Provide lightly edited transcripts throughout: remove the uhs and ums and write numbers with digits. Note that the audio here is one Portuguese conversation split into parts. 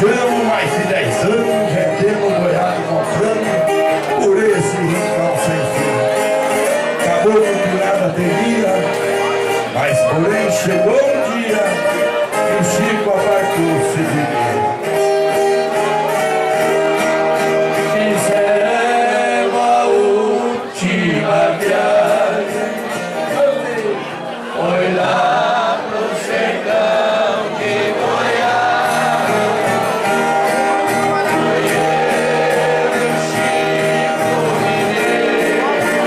Viajamos mais de 10 anos, vendemos boiado, comprando por esse rincão sem fim. Acabou de tirar a bateria, mas porém chegou um dia que o Chico apartou-se de mim. Fizemos a última viagem, foi lá pro sertão de Goiás. Foi eu e o Chico Mineiro.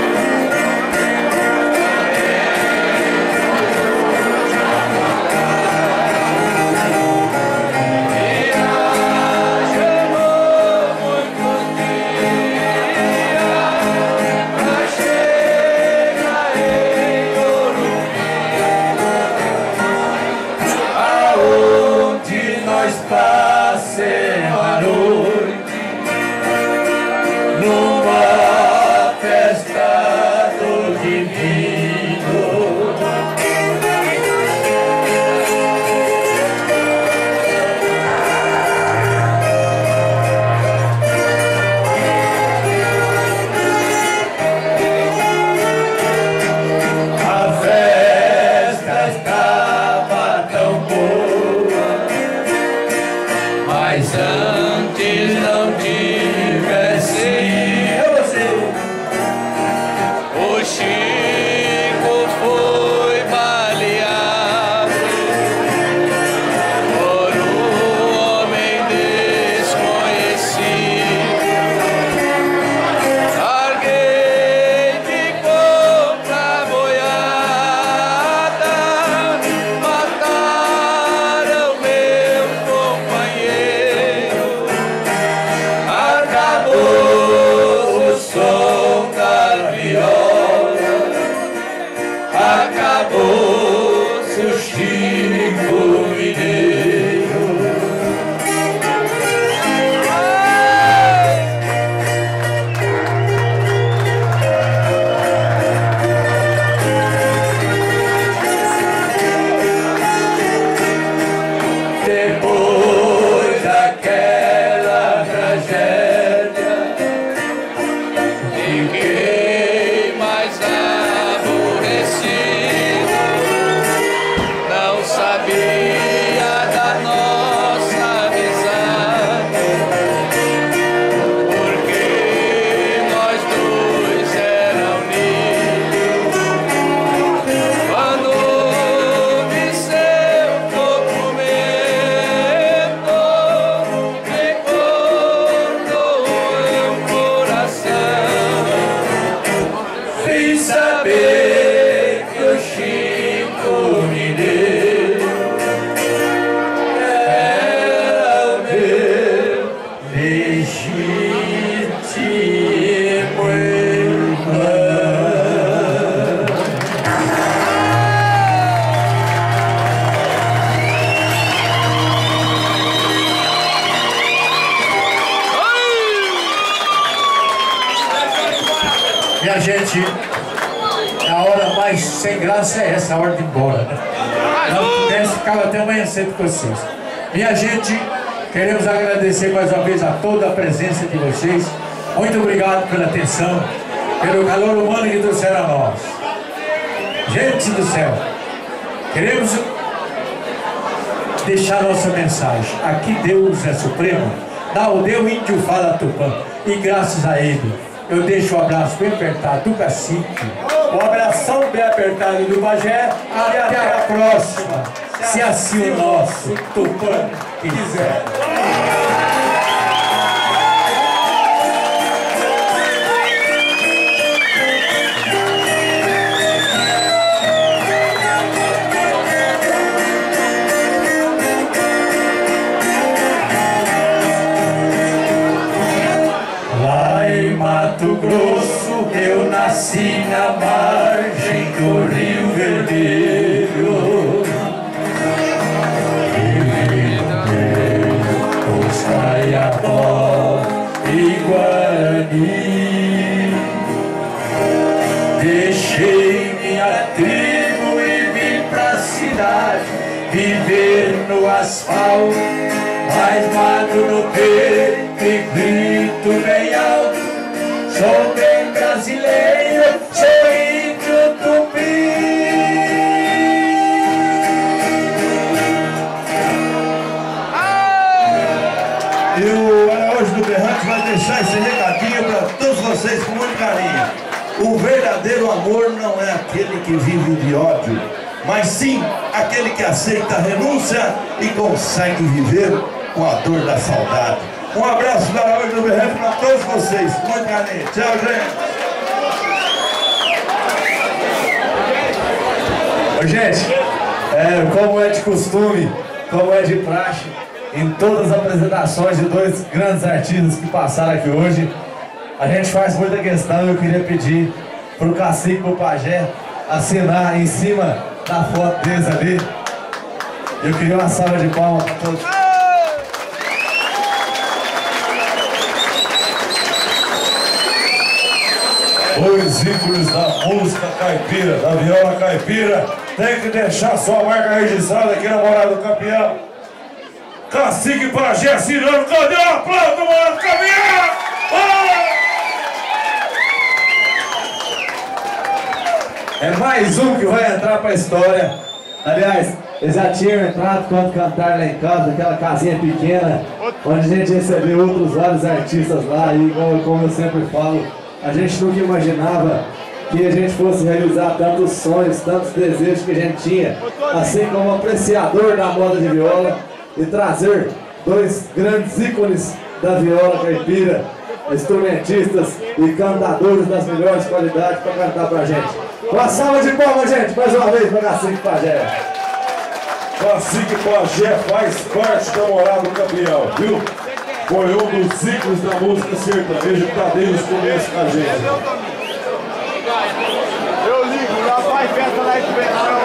Passemos a noite numa festa do divino. A festa estava tão boa, mas antes não tivesse o Chico foi baleado por um homem desconhecido. Larguei de comprar boiada, mataram meu companheiro. Acabou o som da viola, acabou-se o Chico Mineiro. Depois daquela tragédia, fiquei mais aborrecido. Não sabia da nossa amizade, porque nós dois era unidos. Quando vi seu documento, me corroeu o coração. Fiz saber que o Chico Mineiro era o meu legítimo irmão. Minha gente, a hora mais sem graça é essa, a hora de ir embora, né? Não pudesse, ficava até amanhã cedo com vocês. Minha gente, queremos agradecer mais uma vez a toda a presença de vocês. Muito obrigado pela atenção, pelo calor humano que trouxeram a nós. Gente do céu, queremos deixar nossa mensagem. Aqui Deus é supremo, o Deus índio fala Tupã, e graças a ele eu deixo o abraço bem apertado do cacique, o abração bem apertado do Bagé, e até a próxima, se assim o nosso Tupã quiser. Mato Grosso, eu nasci na margem do Rio Vermelho. Os Caiapó e Guarani. Deixei minha tribo e vim pra cidade, viver no asfalto mais mato no peito e grito bem alto. Sou bem brasileiro, sou índio tupi. E o Araújo do Berrante vai deixar esse recadinho para todos vocês com muito carinho. O verdadeiro amor não é aquele que vive de ódio, mas sim aquele que aceita a renúncia e consegue viver com a dor da saudade. Um abraço do Araújo do Berrante para todos vocês. Com muito carinho. Tchau, gente. Gente, como é de costume, como é de praxe, em todas as apresentações de dois grandes artistas que passaram aqui hoje, a gente faz muita questão. Eu queria pedir para o cacique, para o pajé, assinar em cima da foto deles ali. Eu queria uma salva de palmas para todos. Dois ícones da música caipira, da viola caipira, tem que deixar sua marca registrada aqui na Morada do Campeão. Cacique Pajé assinando, cadê o aplauso do Morada do Campeão? É mais um que vai entrar para a história. Aliás, eles já tinham entrado quando cantaram lá em casa, aquela casinha pequena, onde a gente recebeu outros vários artistas lá. E como eu sempre falo, a gente nunca imaginava que a gente fosse realizar tantos sonhos, tantos desejos que a gente tinha, assim como apreciador da moda de viola, e trazer dois grandes ícones da viola caipira, instrumentistas e cantadores das melhores qualidades para cantar pra gente. Uma salva de palmas, gente, mais uma vez para Cacique Pajé. Cacique Pajé faz parte da Morada do Campeão, viu? Foi um dos ícones da música sertaneja que tá desde os começos com a gente. Eu ligo, já vai festa lá em